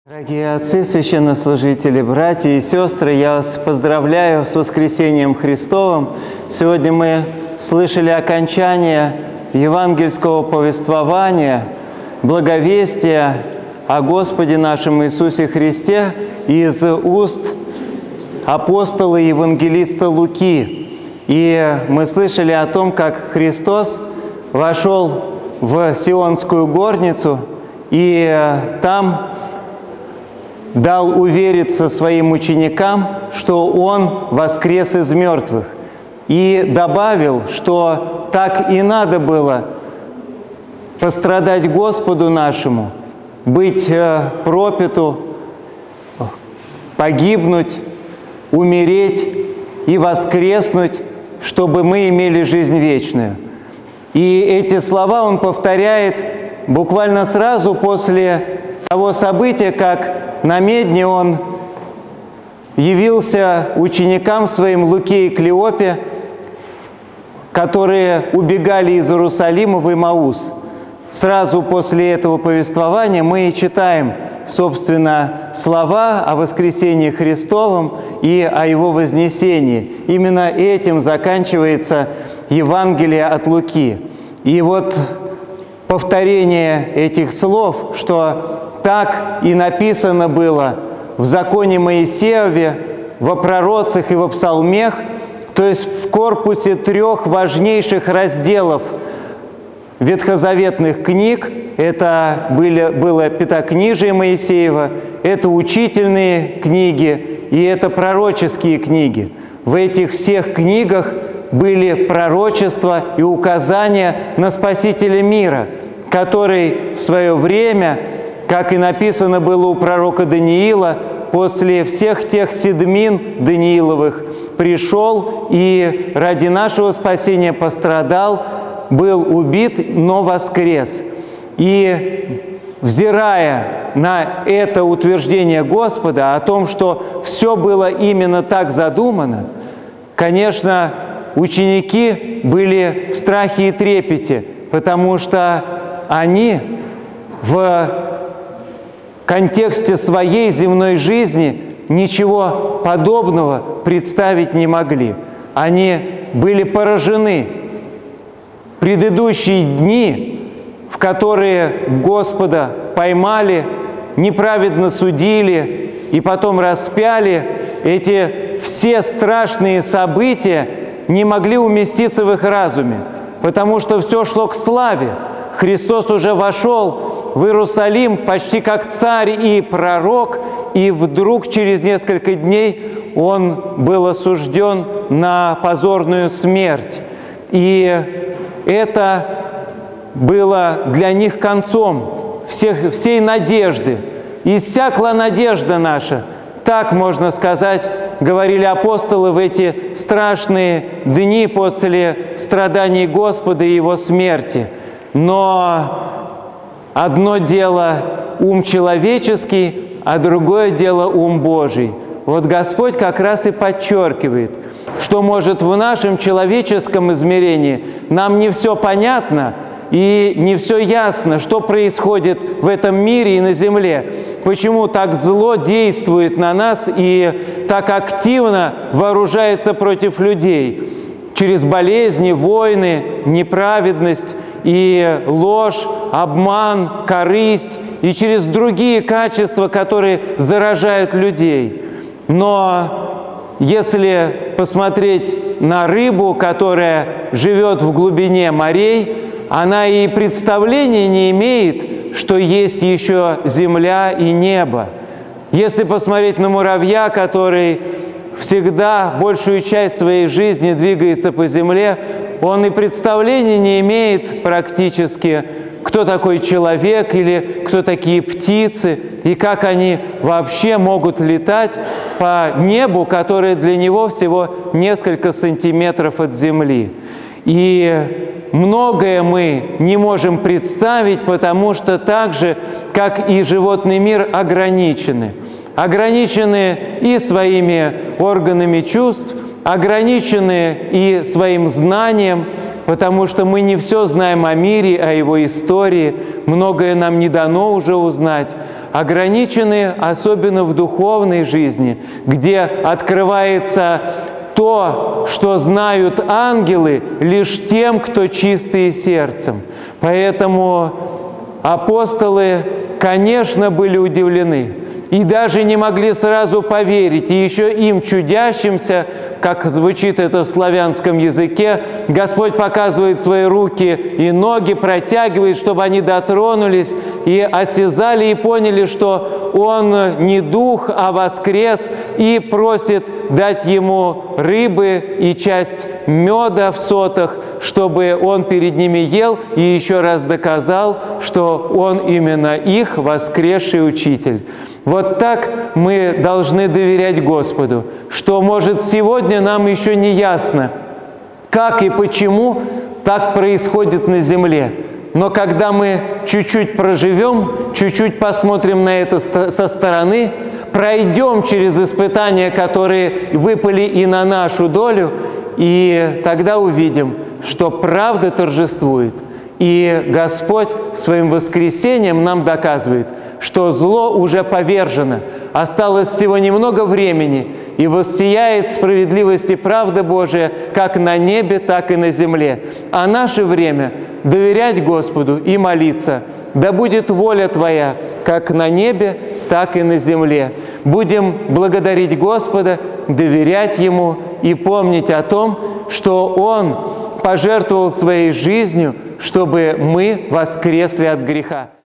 Дорогие отцы, священнослужители, братья и сестры, я вас поздравляю с воскресением Христовым. Сегодня мы слышали окончание евангельского повествования, благовестия о Господе нашем Иисусе Христе из уст апостола и евангелиста Луки. И мы слышали о том, как Христос вошел в Сионскую горницу и там дал увериться своим ученикам, что Он воскрес из мертвых. И добавил, что так и надо было пострадать Господу нашему, быть пропиту, погибнуть, умереть и воскреснуть, чтобы мы имели жизнь вечную. И эти слова Он повторяет буквально сразу после того события, как на Медне Он явился ученикам своим Луке и Клеопе, которые убегали из Иерусалима в Имаус. Сразу после этого повествования мы и читаем, собственно, слова о воскресении Христовом и о Его вознесении. Именно этим заканчивается Евангелие от Луки. И вот повторение этих слов, что так и написано было в законе Моисееве, во пророцах и во псалмах, то есть в корпусе 3 важнейших разделов ветхозаветных книг. Это было Пятикнижие Моисеева, это учительные книги и это пророческие книги. В этих всех книгах были пророчества и указания на Спасителя мира, который в свое время, как и написано было у пророка Даниила, после всех тех седмин Данииловых пришел и ради нашего спасения пострадал, был убит, но воскрес. И взирая на это утверждение Господа о том, что все было именно так задумано, конечно, ученики были в страхе и трепете, потому что они в контексте своей земной жизни ничего подобного представить не могли. Они были поражены. Предыдущие дни, в которые Господа поймали, неправедно судили и потом распяли, эти все страшные события не могли уместиться в их разуме, потому что все шло к славе. Христос уже вошел в Иерусалим почти как царь и пророк, и вдруг через несколько дней Он был осужден на позорную смерть. И это было для них концом всей надежды. «Иссякла надежда наша», так можно сказать, говорили апостолы в эти страшные дни после страданий Господа и Его смерти. Но одно дело ум человеческий, а другое дело ум Божий. Вот Господь как раз и подчеркивает, что, может, в нашем человеческом измерении нам не все понятно и не все ясно, что происходит в этом мире и на земле, почему так зло действует на нас и так активно вооружается против людей через болезни, войны, неправедность и ложь, обман, корысть и через другие качества, которые заражают людей. Но если посмотреть на рыбу, которая живет в глубине морей, она и представления не имеет, что есть еще земля и небо. Если посмотреть на муравья, который всегда большую часть своей жизни двигается по земле, он и представления не имеет практически, кто такой человек или кто такие птицы, и как они вообще могут летать по небу, которое для него всего несколько сантиметров от земли. И многое мы не можем представить, потому что так же, как и животный мир, ограничены. Ограничены и своими органами чувств, ограничены и своим знанием, потому что мы не все знаем о мире, о его истории, многое нам не дано уже узнать. ограничены особенно в духовной жизни, где открывается то, что знают ангелы, лишь тем, кто чистые сердцем. Поэтому апостолы, конечно, были удивлены и даже не могли сразу поверить. И еще им, чудящимся, как звучит это в славянском языке, Господь показывает свои руки и ноги, протягивает, чтобы они дотронулись и осязали, и поняли, что Он не дух, а воскрес, и просит дать ему рыбы и часть меда в сотах, чтобы он перед ними ел и еще раз доказал, что он именно их воскресший учитель. Вот так мы должны доверять Господу, что, может, сегодня нам еще не ясно, как и почему так происходит на земле. Но когда мы чуть-чуть проживем, чуть-чуть посмотрим на это со стороны, пройдем через испытания, которые выпали и на нашу долю, и тогда увидим, что правда торжествует. И Господь своим воскресением нам доказывает, что зло уже повержено, осталось всего немного времени, и воссияет справедливость и правда Божия как на небе, так и на земле. А наше время – доверять Господу и молиться. Да будет воля Твоя как на небе, так и на земле. Будем благодарить Господа, доверять Ему и помнить о том, что Он пожертвовал своей жизнью, чтобы мы воскресли от греха.